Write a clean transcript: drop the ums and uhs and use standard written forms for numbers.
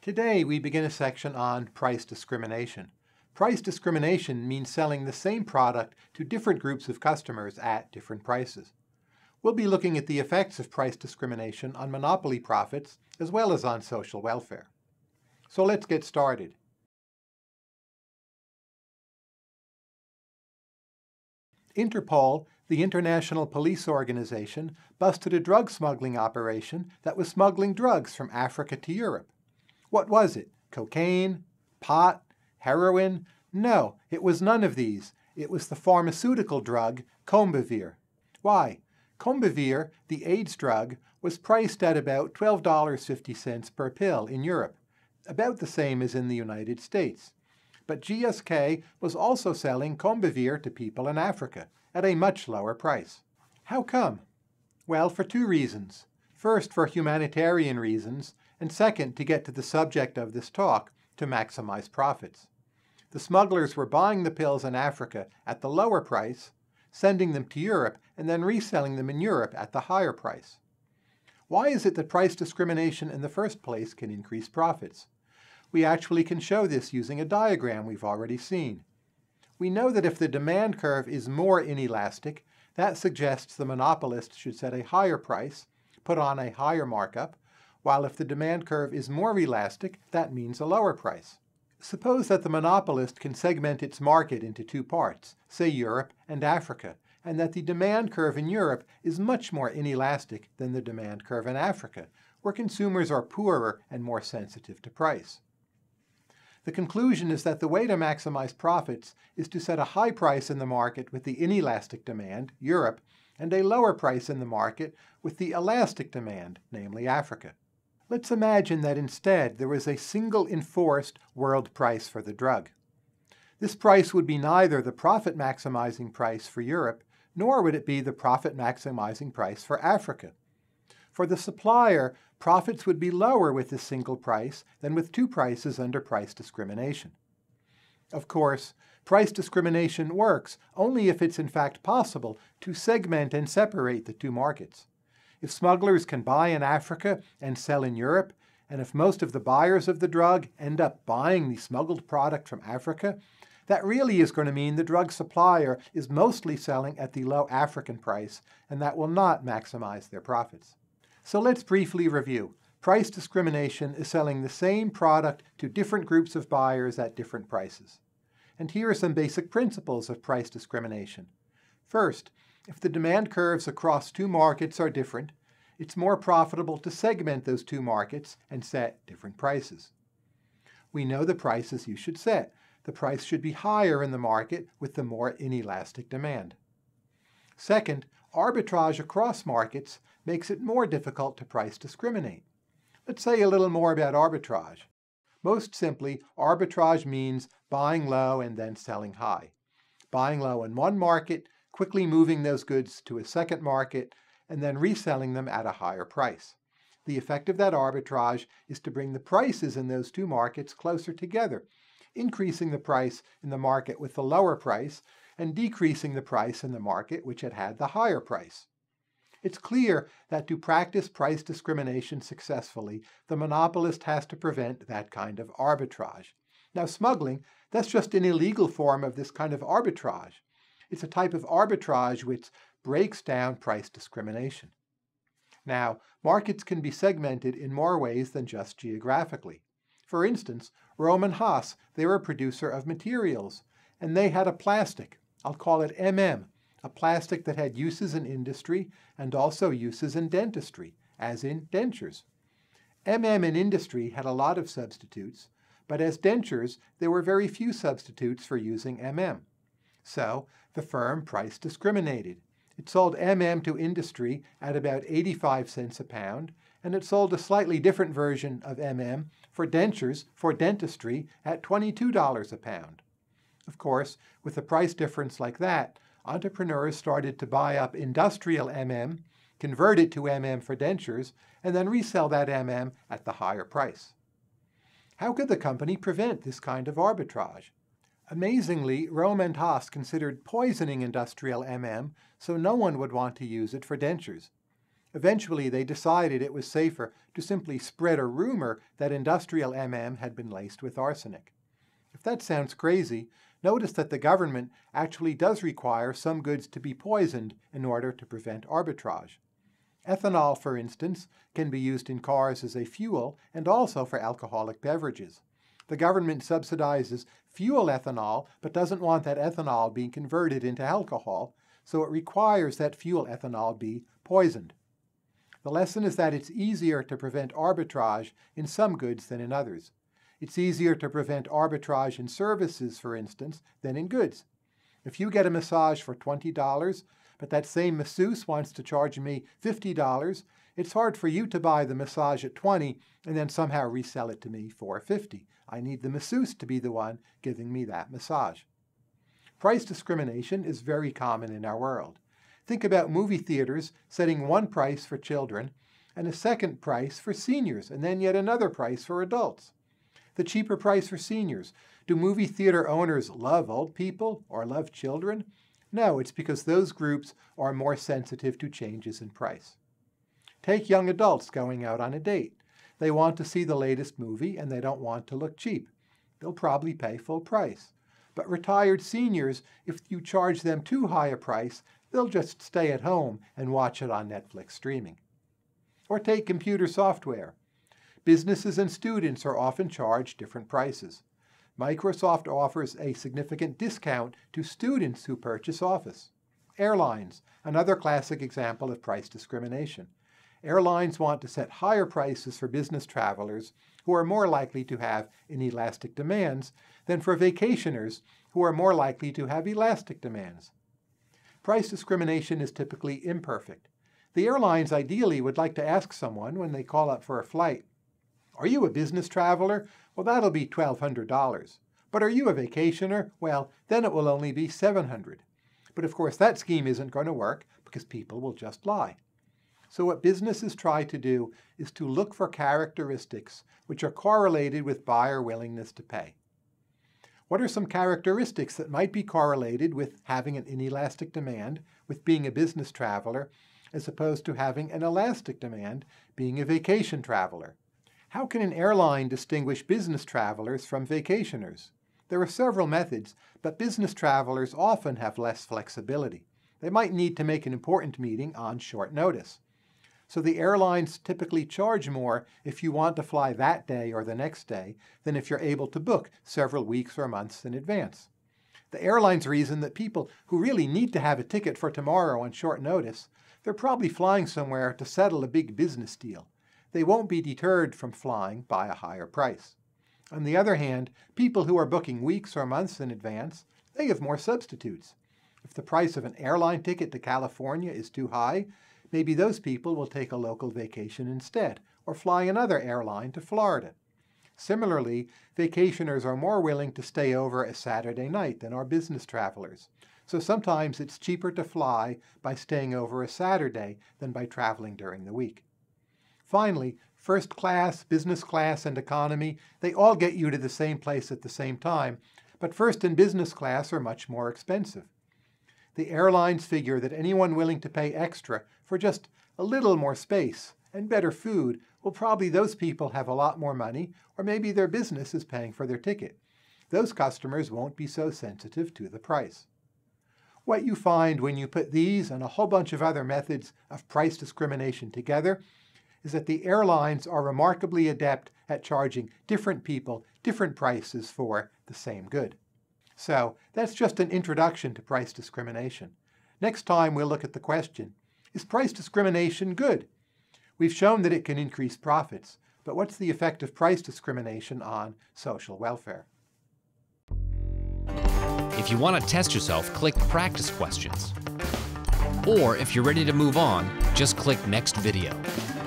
Today we begin a section on price discrimination. Price discrimination means selling the same product to different groups of customers at different prices. We'll be looking at the effects of price discrimination on monopoly profits as well as on social welfare. So let's get started. Interpol, the international police organization, busted a drug smuggling operation that was smuggling drugs from Africa to Europe. What was it? Cocaine? Pot? Heroin? No, it was none of these. It was the pharmaceutical drug Combivir. Why? Combivir, the AIDS drug, was priced at about $12.50 per pill in Europe, about the same as in the United States. But GSK was also selling Combivir to people in Africa at a much lower price. How come? Well, for two reasons. First, for humanitarian reasons, and second, to get to the subject of this talk, to maximize profits. The smugglers were buying the pills in Africa at the lower price, sending them to Europe, and then reselling them in Europe at the higher price. Why is it that price discrimination in the first place can increase profits? We actually can show this using a diagram we've already seen. We know that if the demand curve is more inelastic, that suggests the monopolist should set a higher price, put on a higher markup, while if the demand curve is more elastic, that means a lower price. Suppose that the monopolist can segment its market into two parts, say Europe and Africa, and that the demand curve in Europe is much more inelastic than the demand curve in Africa, where consumers are poorer and more sensitive to price. The conclusion is that the way to maximize profits is to set a high price in the market with the inelastic demand, Europe, and a lower price in the market with the elastic demand, namely Africa. Let's imagine that instead there was a single enforced world price for the drug. This price would be neither the profit-maximizing price for Europe, nor would it be the profit-maximizing price for Africa. For the supplier, profits would be lower with this single price than with two prices under price discrimination. Of course, price discrimination works only if it's in fact possible to segment and separate the two markets. If smugglers can buy in Africa and sell in Europe, and if most of the buyers of the drug end up buying the smuggled product from Africa, that really is going to mean the drug supplier is mostly selling at the low African price, and that will not maximize their profits. So let's briefly review. Price discrimination is selling the same product to different groups of buyers at different prices. And here are some basic principles of price discrimination. First, if the demand curves across two markets are different, it's more profitable to segment those two markets and set different prices. We know the prices you should set. The price should be higher in the market with the more inelastic demand. Second, arbitrage across markets makes it more difficult to price discriminate. Let's say a little more about arbitrage. Most simply, arbitrage means buying low and then selling high. Buying low in one market, quickly moving those goods to a second market, and then reselling them at a higher price. The effect of that arbitrage is to bring the prices in those two markets closer together, increasing the price in the market with the lower price and decreasing the price in the market which had the higher price. It's clear that to practice price discrimination successfully, the monopolist has to prevent that kind of arbitrage. Now, smuggling, that's just an illegal form of this kind of arbitrage. It's a type of arbitrage which breaks down price discrimination. Now, markets can be segmented in more ways than just geographically. For instance, Rohm and Haas, they were a producer of materials, and they had a plastic, I'll call it MM, a plastic that had uses in industry and also uses in dentistry, as in dentures. MM in industry had a lot of substitutes, but as dentures, there were very few substitutes for using MM. So, the firm price discriminated. It sold MM to industry at about 85 cents a pound, and it sold a slightly different version of MM for dentures for dentistry at $22 a pound. Of course, with a price difference like that, entrepreneurs started to buy up industrial MM, convert it to MM for dentures, and then resell that MM at the higher price. How could the company prevent this kind of arbitrage? Amazingly, Rohm and Haas considered poisoning industrial MM so no one would want to use it for dentures. Eventually, they decided it was safer to simply spread a rumor that industrial had been laced with arsenic. If that sounds crazy, notice that the government actually does require some goods to be poisoned in order to prevent arbitrage. Ethanol, for instance, can be used in cars as a fuel and also for alcoholic beverages. The government subsidizes fuel ethanol but doesn't want that ethanol being converted into alcohol, so it requires that fuel ethanol be poisoned. The lesson is that it's easier to prevent arbitrage in some goods than in others. It's easier to prevent arbitrage in services, for instance, than in goods. If you get a massage for $20, but that same masseuse wants to charge me $50, it's hard for you to buy the massage at $20 and then somehow resell it to me for $50. I need the masseuse to be the one giving me that massage. Price discrimination is very common in our world. Think about movie theaters setting one price for children and a second price for seniors, and then yet another price for adults. The cheaper price for seniors. Do movie theater owners love old people or love children? No, it's because those groups are more sensitive to changes in price. Take young adults going out on a date. They want to see the latest movie and they don't want to look cheap. They'll probably pay full price. But retired seniors, if you charge them too high a price, they'll just stay at home and watch it on Netflix streaming. Or take computer software. Businesses and students are often charged different prices. Microsoft offers a significant discount to students who purchase Office. Airlines, another classic example of price discrimination. Airlines want to set higher prices for business travelers who are more likely to have inelastic demands than for vacationers who are more likely to have elastic demands. Price discrimination is typically imperfect. The airlines ideally would like to ask someone when they call up for a flight, "Are you a business traveler? Well, that'll be $1,200. But are you a vacationer? Well, then it will only be $700. But of course that scheme isn't going to work because people will just lie. So what businesses try to do is to look for characteristics which are correlated with buyer willingness to pay. What are some characteristics that might be correlated with having an inelastic demand, with being a business traveler, as opposed to having an elastic demand, being a vacation traveler? How can an airline distinguish business travelers from vacationers? There are several methods, but business travelers often have less flexibility. They might need to make an important meeting on short notice. So the airlines typically charge more if you want to fly that day or the next day than if you're able to book several weeks or months in advance. The airlines reason that people who really need to have a ticket for tomorrow on short notice, they're probably flying somewhere to settle a big business deal. They won't be deterred from flying by a higher price. On the other hand, people who are booking weeks or months in advance, they have more substitutes. If the price of an airline ticket to California is too high, maybe those people will take a local vacation instead, or fly another airline to Florida. Similarly, vacationers are more willing to stay over a Saturday night than are business travelers. So sometimes it's cheaper to fly by staying over a Saturday than by traveling during the week. Finally, first class, business class, and economy, they all get you to the same place at the same time, but first and business class are much more expensive. The airlines figure that anyone willing to pay extra for just a little more space and better food, well, probably those people have a lot more money, or maybe their business is paying for their ticket. Those customers won't be so sensitive to the price. What you find when you put these and a whole bunch of other methods of price discrimination together is that the airlines are remarkably adept at charging different people different prices for the same good. So that's just an introduction to price discrimination. Next time we'll look at the question, is price discrimination good? We've shown that it can increase profits, but what's the effect of price discrimination on social welfare? If you want to test yourself, click Practice Questions. Or if you're ready to move on, just click Next Video.